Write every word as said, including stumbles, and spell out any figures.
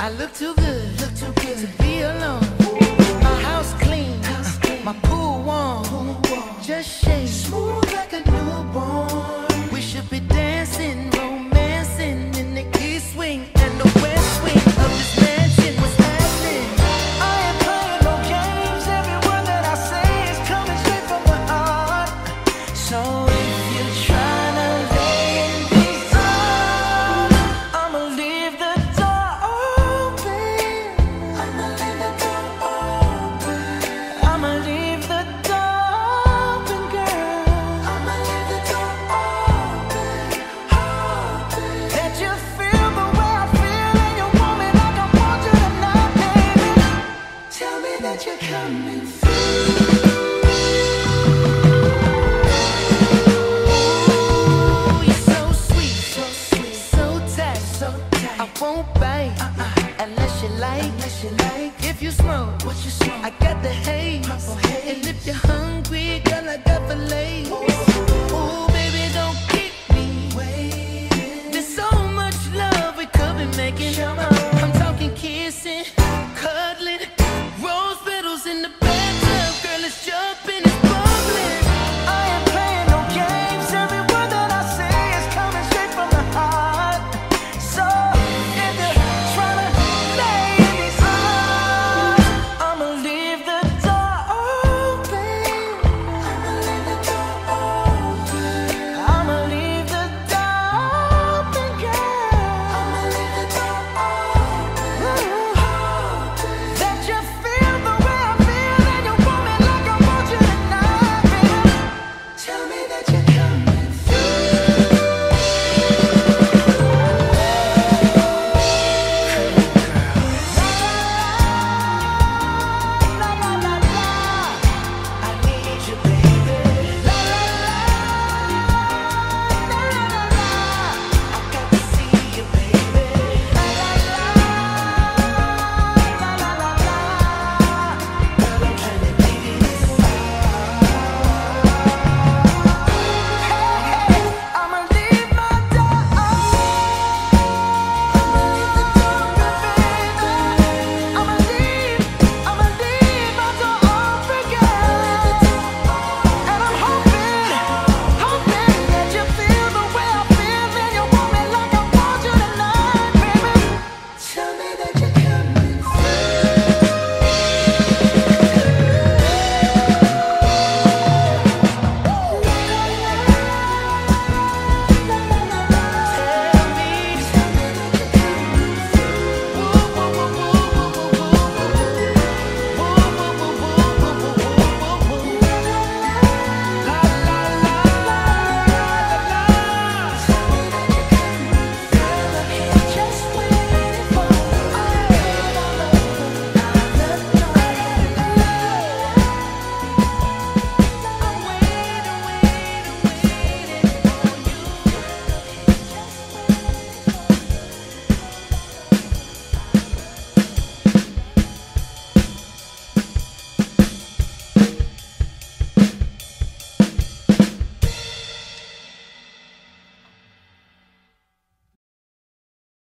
I look too good, look too good to be alone. My house clean, house clean. My pool warm, pool warm. Just shake smooth like a newborn. We should be dancing, romancing in the east wing and the west wing of this mansion. What's happening? I ain't playing no games. Every word that I say is coming straight from the heart. So if you're trying to lay in these arms, I'ma leave the door open. I'ma leave the door open. I'ma leave the door open, girl. I'ma leave the door open, open. Let you feel the way I feel, and you want me like I want you tonight, baby. Tell me that you're coming through. You're so sweet, so sweet, so tight, so tight. I won't bite uh-uh. unless you like. Unless you like. If you smoke, what you smoke? I got the haze. haze. And if you're hungry, girl, I got fillets. Ooh, baby, don't keep me waiting. There's so much love we could be making.